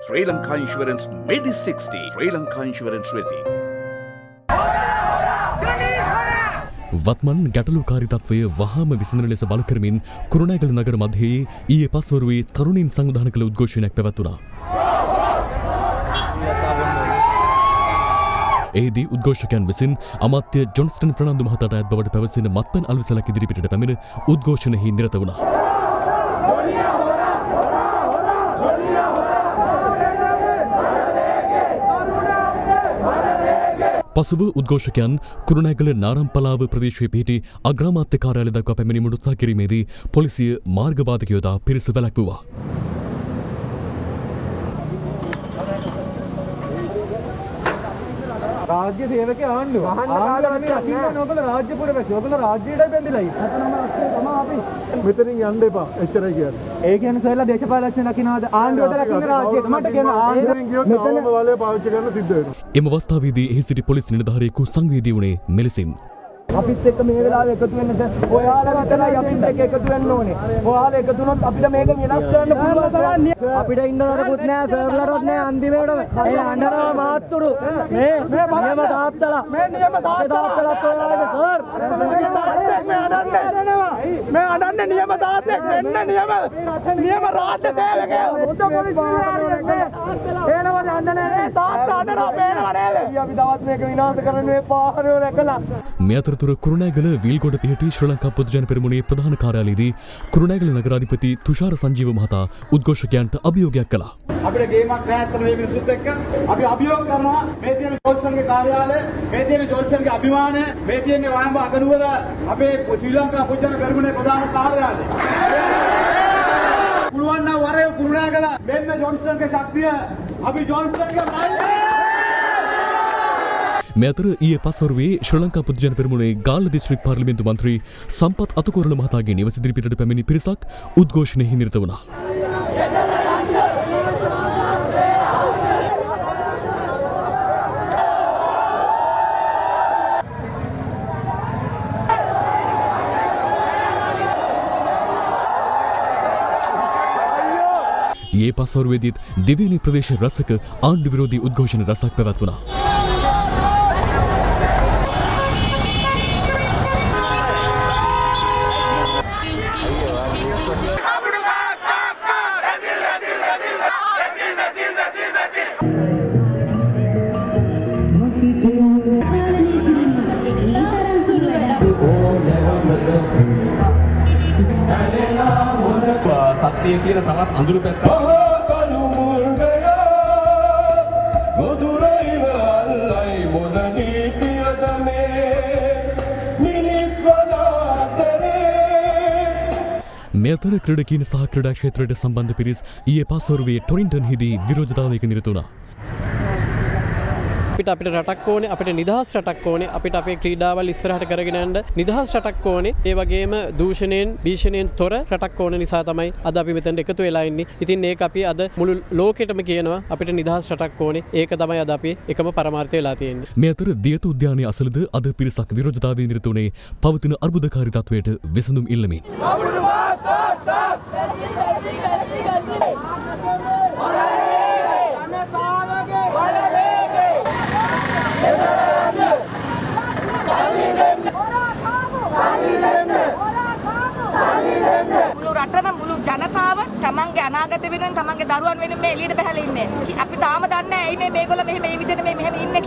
Sri Lanka Insurance Medi 60. Sri Lanka Insurance වෙති. වත්මන් ගැටලුකාරී තත්වය වහාම විසඳන ලෙස බල කරමින් කුරුණෑගල නගර මැදයේ ඊයේ පස්වරුවේ තරුණින් සංවිධානය කළ උද්ඝෝෂණයක් පැවැත්වුණා. එහිදී උද්ඝෝෂකයන් විසින් අමාත්‍ය ජොන්ස්ටන් ප්‍රනාන්දු මහතාට අයත් බවට පැවසෙන මත්පැන් අලුසලක් ඉදිරිපිටට පැමිණ උද්ඝෝෂණෙහි නිරත වුණා. පසුව උද්ඝෝෂකයන් කුරුණෑගල නාරම්පලාව ප්‍රදේශයේ පිහිටි අග්‍රාමාත්‍ය කාර්යාලය දක්වා පැමිණීමට උත්සාහ කිරීමේදී පොලිසිය මාර්ගබාධක යොදා පිරිස වැළැක්වුවා. राज्य सेवक आंडू राज्य पूरे राज्य මෙතනින් යන්න එපා එච්චරයි කියන්නේ. ඒ කියන්නේ සෙල්ලා දේශපාලන ලක්ෂණ ආණ්ඩුවට ලකින රාජ්‍යයට මට කියන ආණ්ඩුවෙන් ගියොත් මෙතන වලේ පාවිච්චි කරන්න සිද්ධ වෙනවා. එම අවස්ථාවේදී එහි සිටි පොලිස් නිලධාරියෙකු සංවේදී වුණේ මෙලෙසින්. අපිත් එක්ක මේ වෙලාවේ එකතු වෙන්නද ඔයාලා විතරයි අපිත් එක්ක එකතු වෙන්න ඕනේ. ඔයාලා එකතු වුණොත් අපිට මේක වෙනස් කරන්න පුළුවන්. අපිට ඉන්නවලකුත් නෑ සර්ලරොත් නෑ අන්තිමේටම ඒ අඬනවා මාත්තුරු මේ නියම තාත්තලා මේ නියම තාත්තලාත් ඔයාලගේ සර් මේ අඬන්නේ නියම තාත්තෙක් වෙන්න නියම රාජ්‍ය සේවකයෝ පොඩ පොලිසිය එනවා අඬන්නේ තාත්තා අඬනවා පේනවා නේද? අපි දවස් මේක විනාශ කරන්න මේ පාරේ රැකලා මේ අතරතුර කුරුණෑගල වීල්ගොඩ පිහිටි ශ්‍රී ලංකා පොදුජන පෙරමුණේ ප්‍රධාන කාර්යාලයේදී කුරුණෑගල නගරාධිපති තුෂාර සංජීව මහතා උද්ඝෝෂකයන්ට අභියෝගයක් කළා. අපිට ගේමක් නැහැ අතන මේ මිනිස්සුත් එක්ක අපි අභියෝග කරනවා මේ තියෙන ජෝල්සන්ගේ කාර්යාලය මේ තියෙන ජෝල්සන්ගේ අභිමානය මේ තියෙන වයඹ අගනුවර අපේ ශ්‍රී ලංකා පොදුජන පෙරමුණේ ප්‍රධාන කාර්යාලය. පුළුවන් නම් වරේ කුරුණෑගල මෙන්න ජෝල්සන්ගේ ශක්තිය අපි ජෝල්සන්ගේ මේ අතර ඊයේ පස්වරුවේ ශ්‍රී ලංකා පොදුජන පෙරමුණේ ගාල්ල දිස්ත්‍රික් පාර්ලිමේන්තු මන්ත්‍රී සම්පත් අතුකෝරණ මහතාගේ නිවස ඉදිරිපිටට පැමිණි පිරිසක් උද්ඝෝෂණයෙහි නිරත වුණා. ඊයේ පස්වරුවේදීත් දෙවැනි ප්‍රදේශ රැසක ආණ්ඩු විරෝධී උද්ඝෝෂණ රැසක් පැවැත්වුණා. සත්‍යය කියන තවත් අඳුරු පැත්තක් මේ අතර ක්‍රීඩකීන් සහ ක්‍රීඩා ක්ෂේත්‍රයට සම්බන්ධ පිරිස් ඊයේ පස්වරුවේ ටොරින්ටන්හිදී විරෝධතාවයක නිරත වුණා. අපිට රටක් ඕනේ, අපිට නිදහස් රටක් ඕනේ, අපිට අපේ ක්‍රීඩාවල් ඉස්සරහට කරගෙන යන්න නිදහස් රටක් ඕනේ. ඒ වගේම දූෂණයෙන්, භීෂණයෙන් තොර රටක් ඕන නිසා තමයි අද අපි මෙතනට එකතු වෙලා ඉන්නේ. ඉතින් ඒක අපි අද මුළු ලෝකෙටම කියනවා අපිට නිදහස් රටක් ඕනේ. ඒක තමයි අද අපි එකම පරමාර්ථය වෙලා තියෙන්නේ. මේ අතර දියත උද්‍යානයේ අසලද අද පිරිසක් විරෝධතාවයේ නිරත වුණේ පවතින අර්බුදකාරී තත්වයට විසඳුම් ඉල්ලමින්. මුළු ජනතාව තමන්ගේ අනාගත වෙනුවෙන් තමන්ගේ දරුවන් වෙනුවෙන් මේ එළියට බහලා ඉන්නේ. අපි තාම දන්නේ නැහැ ඇයි මේගොල්ලෝ මෙහෙම මේ විදිහට මෙහෙම ඉන්නේ